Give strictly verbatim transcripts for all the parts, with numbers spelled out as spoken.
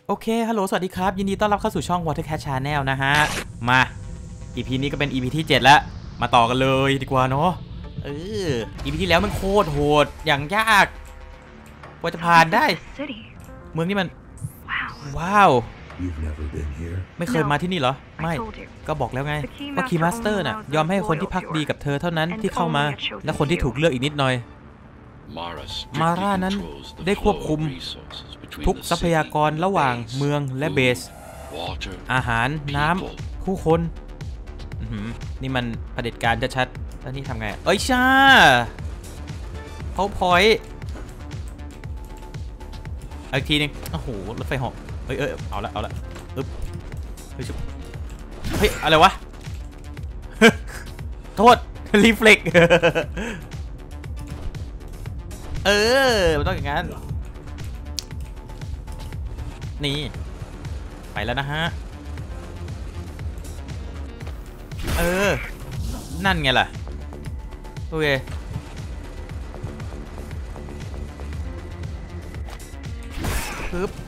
โอเคฮัลโหลสวัสดีครับยินดีต้อนรับเข้าสู่ช่อง Watercat Channel นะฮะมา อี พี นี้ก็เป็น อี พี ที่เจ็ดแล้วมาต่อกันเลยดีกว่าเนาะเออ อี พี ที่แล้วมันโคตรโหดอย่างยากกว่าจะผ่านได้เมืองนี้มันว้าวไม่เคยมาที่นี่เหรอไม่ก็บอกแล้วไงว่าคีย์มาสเตอร์น่ะยอมให้คนที่พักดีกับเธอเท่านั้นที่เข้ามาและคนที่ถูกเลือกอีกนิดหน่อยมาร่านั้นได้ควบคุมทุกทรัพยากรระหว่างเมืองและเบสอาหารน้ำผู้คนนี่มันเผด็จการจะชัดแล้วนี่ทำไงเอ้ยชาเขาพอยอีกทีนึงโอ้โหรถไฟเหาะเอ้ยเอ้ยเอาละเอาละอึ๊บเฮ้ยเฮ้ยอะไรวะ โทษรีเฟล็ก เออมันต้องอย่างนั้นนี่ไปแล้วนะฮะเออนั่นไงล่ะโอเคปึ๊บ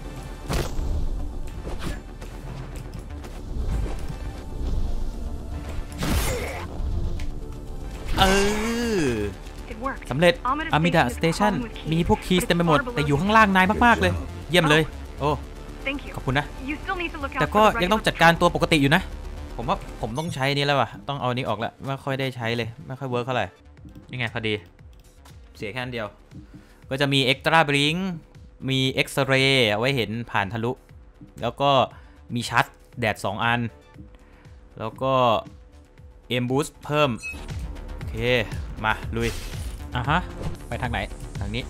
เออสำเร็จอามิดาสเตชันมีพวกคีย์เต็มไปหมดแต่อยู่ข้างล่างนายมากๆเลยเยี่ยมเลยโอ้ขอบคุณนะแต่ก็ยังต้องจัดการตัวปกติอยู่นะผมว่าผมต้องใช้นี้แล้วว่ะต้องเอานี้ออกแล้วไม่ค่อยได้ใช้เลยไม่ค่อยเวิร์กเท่าไหร่ยังไงพอดีเสียแค่อันเดียวก็จะมีเอ็กตร้าบลิงมีเอ็กซเรย์ไว้เห็นผ่านทะลุแล้วก็มีชัดแดดสองอันแล้วก็เอ็มบูสต์เพิ่มโอเคมาลุยอ่ะฮะไปทางไหนทางนี้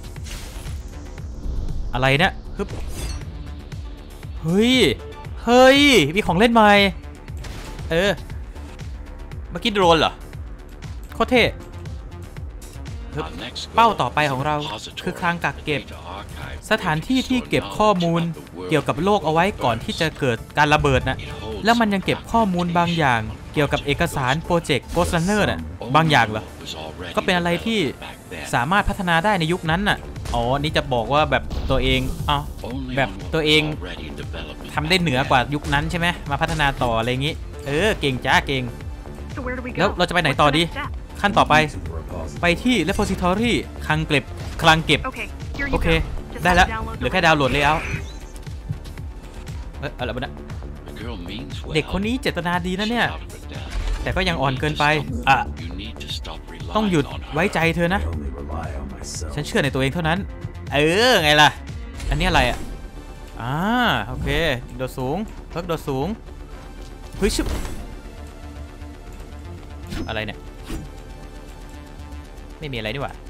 อะไรเนี่ยฮึบเฮ้ยเฮ้ยมีของเล่นใหม่เออเมื่อกี้โดรนเหรอโคตรเท่เป้าต่อไปของเราคือคลังกักเก็บสถานที่ที่เก็บข้อมูลเกี่ยวกับโลกเอาไว้ก่อนที่จะเกิดการระเบิดนะแล้วมันยังเก็บข้อมูลบางอย่างเกี่ยวกับเอกสารโปรเจกต์ Ghost Runner น่ะบางอย่างเหรอก็เป็นอะไรที่สามารถพัฒนาได้ในยุคนั้นน่ะอ๋อนี่จะบอกว่าแบบตัวเองอ๋อแบบตัวเองทำได้เหนือกว่ายุคนั้นใช่ไหมมาพัฒนาต่ออะไรอย่างงี้เออเก่งจ้าเก่งแล้วเราจะไปไหนต่อดีขั้นต่อไปไปที่ repository คลังเก็บคลังเก็บโอเคได้แล้วเหลือแค่ดาวน์โหลดเลยเอาเอออะไรบ้างนะเด็กคนนี้เจตนาดีนะเนี่ยแต่ก็ยังอ่อนเกินไปอ่ะต้องหยุดไว้ใจเธอนะฉันเชื่อในตัวเองเท่านั้นเออไงล่ะอันนี้อะไรอ่ะอ่าโอเคโดดสูงเพิ่มโดดสูงเฮ้ยชุบอะไรเนี่ยไม่มีอะไรนี่หว่า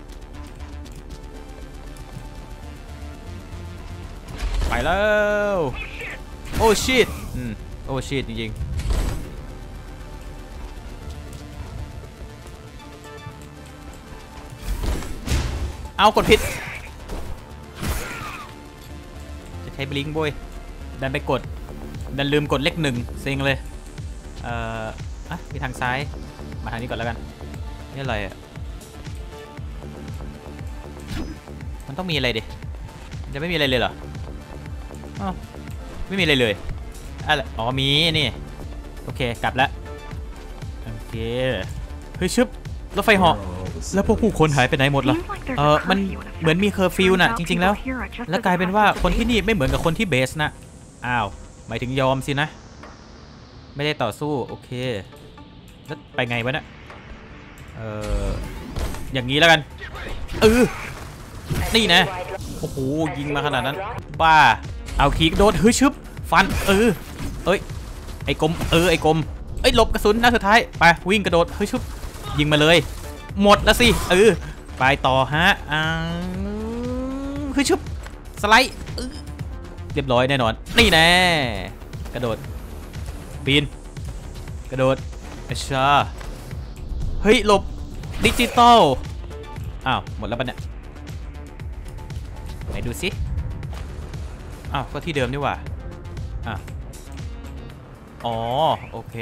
ไปแล้วโอ้ชิตอืมโอ้ชิตจริงๆเอากดผิดจะใช้บลิงก์บ่อยดันไปกดดันลืมกดเลขหนึ่งเซ็งเลยเอ่ออ่ะมีทางซ้ายมาทางนี้ก่อนแล้วกันนี่อะไรอ่ะมันต้องมีอะไรดิจะไม่มีอะไรเลยเหรออ๋อไม่มีอะไรเลยอะไรอ๋อมีนี่โอเคกลับแล้วโอเคเฮ้ยชึบรถไฟเหาะแล้วพวกผู้คนหายไปไหนหมดล่ะเออมันเหมือนมีเคอร์ฟิวน่ะจริงๆแล้วแล้วกลายเป็นว่าคนที่นี่ไม่เหมือนกับคนที่เบสนะอ้าวหมายถึงยอมสินะไม่ได้ต่อสู้โอเคแล้วไปไงวะเนี่ยเอออย่างนี้แล้วกันเออนี่นะโอ้โหยิงมาขนาดนั้นบ้าเอาคีกโดนฮึชึบฟันเออเอ้ยไอ้กลมเออไอ้กลมเอ้ยหลบกระสุนนัดสุดท้ายไปวิ่งกระโดดฮึชึบยิงมาเลยหมดแล้วสิเออไปต่อฮะอ่าฮึชึบสไลด์เรียบร้อยแน่นอนนี่แน่กระโดดปีนกระโดดอัชชาเฮ้ยหลบดิจิตอลอ้าวหมดแล้วปะเนี่ยไหนดูสิอ้าวก็ที่เดิมนี่หว่าอ่ะอ๋อโอเค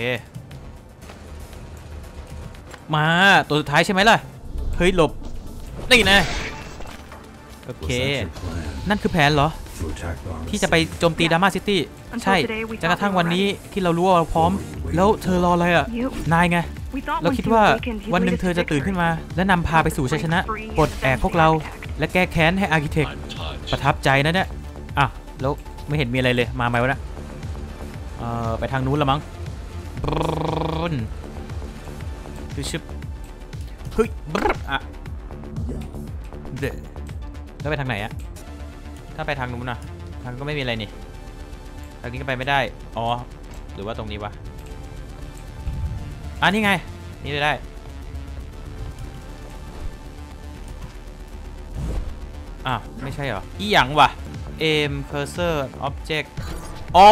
มาตัวสุดท้ายใช่ไหมล่ะเฮ้ยหลบนี่นะโอเคนั่นคือแผนเหรอที่จะไปโจมตีดราม่าซิตี้ใช่จนกระทั่งวันนี้ที่เรารู้ว่าเราพร้อมแล้วเธอรออะไรอ่ะนายไงเราคิดว่าวันหนึ่งเธอจะตื่นขึ้นมาและนำพาไปสู่ชัยชนะปลดแอกพวกเราและแก้แค้นให้อาร์คิเทคประทับใจนะเนี่ยอ่ะแล้วไม่เห็นมีอะไรเลยมาไหมวะนะเอ่อไปทางนู้นละมั้งคือชึบเฮ้ยอ่ะเด็ดแล้วไปทางไหนอะถ้าไปทางนู้นนะทางก็ไม่มีอะไรนี่ทางนี้ก็ไปไม่ได้อ๋อหรือว่าตรงนี้วะอ่ะนี่ไงนี่ได้อ่ะไม่ใช่เหรออีหยังวะ aim cursor object โอ้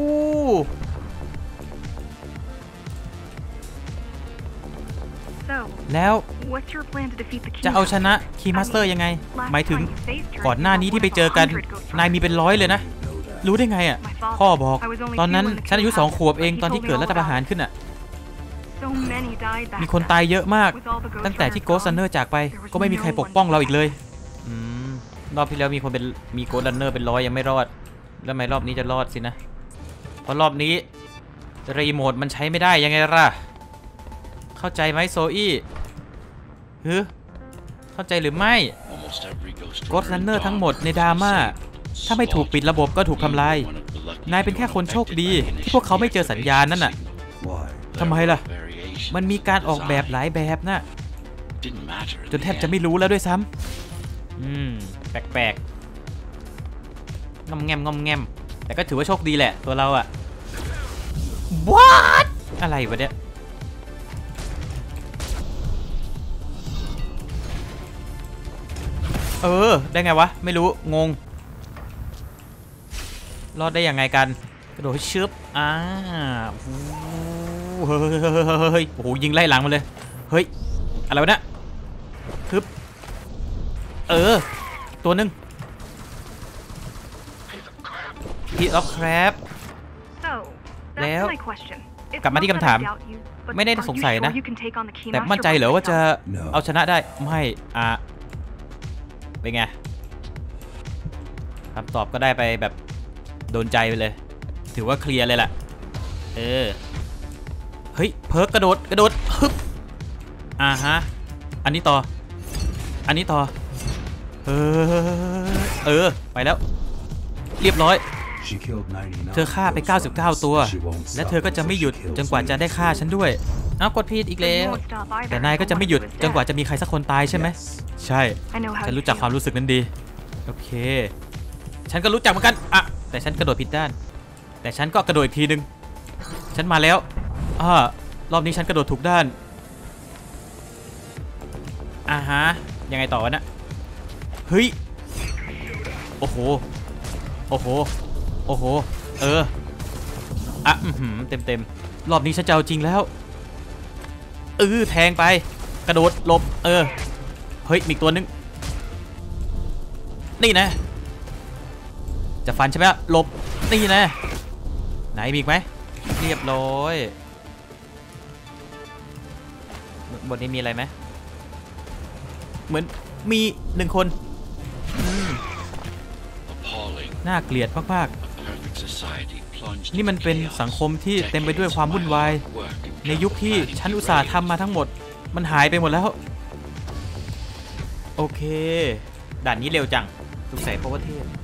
แล้วจะเอาชนะคีย์มาสเตอร์ยังไงหมายถึงก่อนหน้านี้ที่ไปเจอกันนายมีเป็นร้อยเลยนะรู้ได้ไงอ่ะพ่อบอกตอนนั้นฉันอายุสองขวบเองตอนที่เกิดรัฐประหารขึ้นอ่ะมีคนตายเยอะมากตั้งแต่ที่โกสต์รันเนอร์จากไปก็ไม่มีใครปกป้องเราอีกเลยอืมรอบที่แล้วมีคนเป็นมีโกสต์รันเนอร์เป็นร้อยยังไม่รอดแล้วทำไมรอบนี้จะรอดสินะเพราะรอบนี้รีโมทมันใช้ไม่ได้ยังไงล่ะเข้าใจไหมโซอี้ฮึเข้าใจหรือไม่โกสต์รันเนอร์ทั้งหมดในดราม่าถ้าไม่ถูกปิดระบบก็ถูกทำลายนายเป็นแค่คนโชคดีที่พวกเขาไม่เจอสัญญาณนั่นน่ะทำไมล่ะมันมีการออกแบบหลายแบบนะจนแทบจะไม่รู้แล้วด้วยซ้ำอืมแปลกๆงอมแงมงอมแงมแต่ก็ถือว่าโชคดีแหละตัวเราอะ What อะไรวะเนี่ยเออได้ไงวะไม่รู้งงรอดได้ยังไงกันกระโดดชึบอ่าเฮ้ยโอ้โหยิงไล่หลังมาเลยเฮ้ยอะไรวะเนี่ยฮึบเออตัวนึงพีออฟแครบแล้วกลับมาที่คำถามไม่ได้สงสัยนะแต่มั่นใจเหรอว่าจะเอาชนะได้ไม่อ่ะเป็นไงคำตอบก็ได้ไปแบบโดนใจไปเลยถือว่าเคลียร์เลยแหละเออเฮ้ยเพิร์กกระโดดกระโดดฮึบอ่าฮะอันนี้ต่ออันนี้ต่อเออเออไปแล้วเรียบร้อยเธอฆ่าไปเก้าสิบเก้าตัวและเธอก็จะไม่หยุดจนกว่าจะได้ฆ่าฉันด้วยอ้าวกดผิดอีกแล้วแต่นายก็จะไม่หยุดจนกว่าจะมีใครสักคนตายใช่ไหมใช่ฉันรู้จักความรู้สึกนั้นดีโอเคฉันก็รู้จักเหมือนกันอ่ะแต่ฉันกระโดดผิดด้านแต่ฉันก็กระโดดอีกทีนึงฉันมาแล้วอ่ารอบนี้ฉันกระโดดถูกด้านอ่าฮะยังไงต่อวะนะเฮ้ยโอ้โหโอ้โหโอ้โหเอออ่ะเต็มเต็มรอบนี้ฉันจะเอาจริงแล้วเออแทงไปกระโดดหลบเออเฮ้ยมีตัวนึงนี่นะจะฟันใช่ไหมหลบนี่นะไหนมีอีกไหมเรียบร้อยบทนี้มีอะไรไหมเหมือนมีหนึ่งคนน่าเกลียดมากๆนี่มันเป็นสังคมที่เต็มไปด้วยความวุ่นวายในยุคที่ฉันอุตส่าห์ทำมาทั้งหมดมันหายไปหมดแล้วโอเคด่านนี้เร็วจังสงสัยเพราะว่าเทพ